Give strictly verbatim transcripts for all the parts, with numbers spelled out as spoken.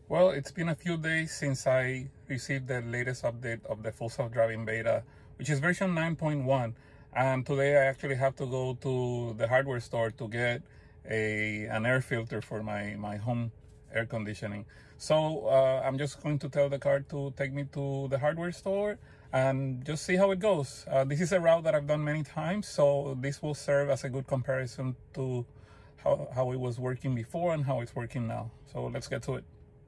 Well, it's been a few days since I received the latest update of the full self-driving beta, which is version nine point one. And today I actually have to go to the hardware store to get a an air filter for my, my home air conditioning. So uh, I'm just going to tell the car to take me to the hardware store and just see how it goes. Uh, this is a route that I've done many times, so this will serve as a good comparison to how, how it was working before and how it's working now. So let's get to it.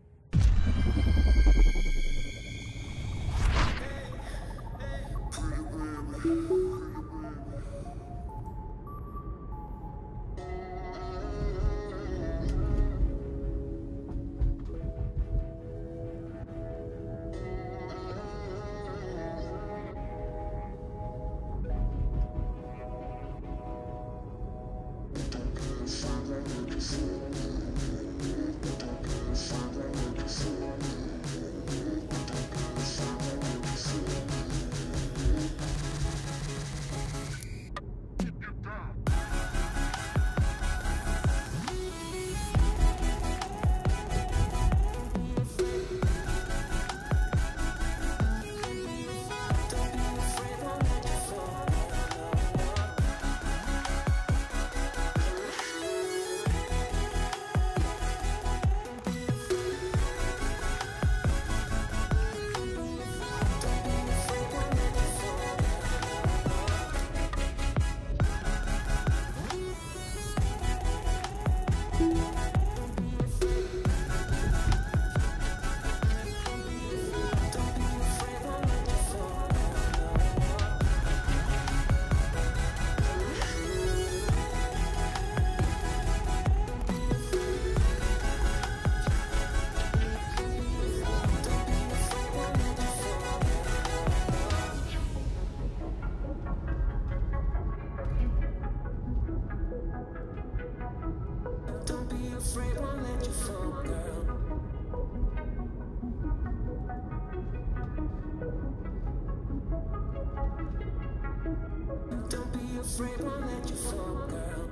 Afraid won't let you fall, girl.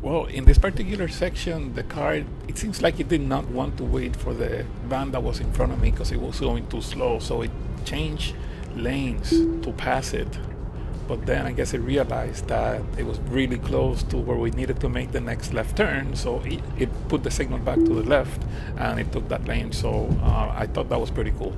Well, in this particular section, the car, it seems like it did not want to wait for the van that was in front of me because it was going too slow. So it changed lanes to pass it. But then I guess it realized that it was really close to where we needed to make the next left turn. So it, it put the signal back to the left and it took that lane. So uh, I thought that was pretty cool.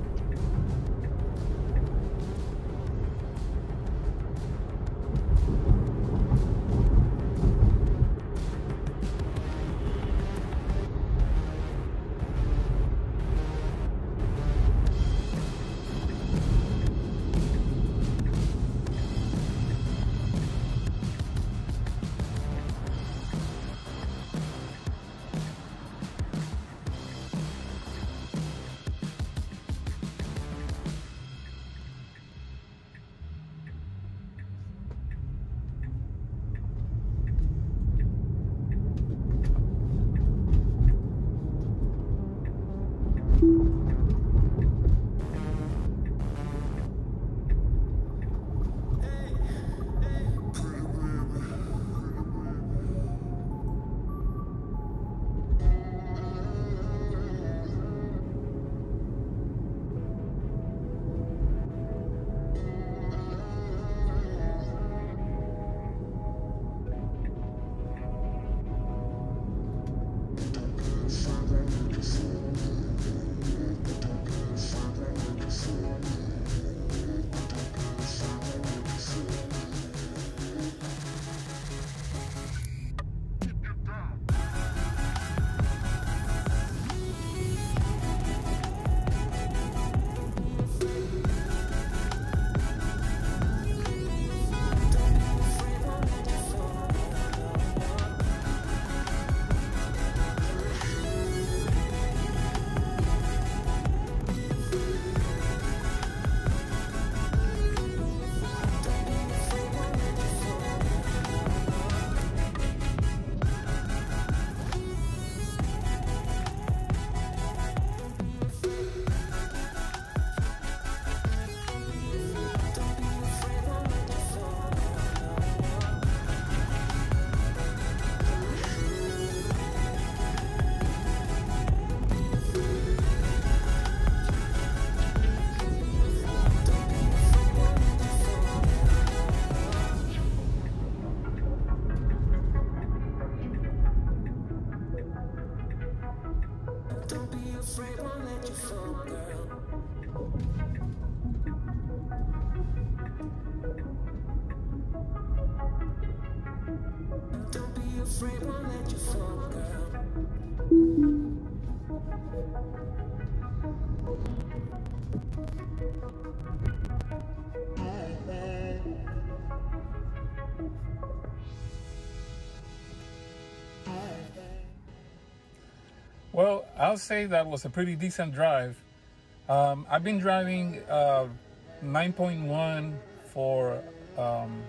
Well, I'll say that was a pretty decent drive. Um, I've been driving uh, nine point one for um,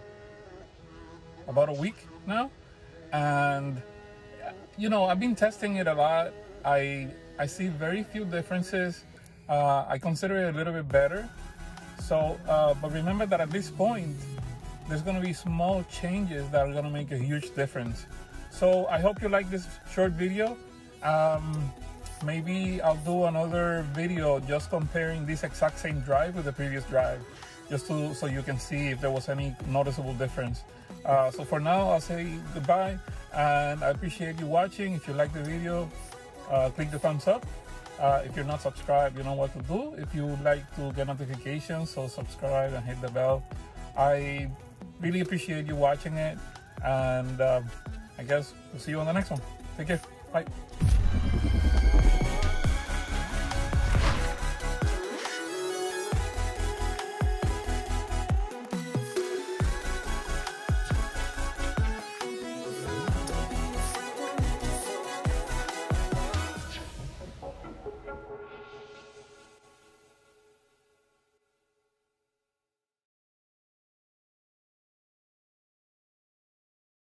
about a week now, and you know, I've been testing it a lot. I I see very few differences. Uh, I consider it a little bit better. So, uh, but remember that at this point, there's going to be small changes that are going to make a huge difference. So I hope you like this short video. Um, maybe I'll do another video just comparing this exact same drive with the previous drive, just to so you can see if there was any noticeable difference. Uh, so for now, I'll say goodbye, and I appreciate you watching. If you like the video, uh, click the thumbs up. Uh, if you're not subscribed, you know what to do. If you would like to get notifications, so subscribe and hit the bell. I really appreciate you watching it, and uh, I guess we'll see you on the next one. Take care. Bye.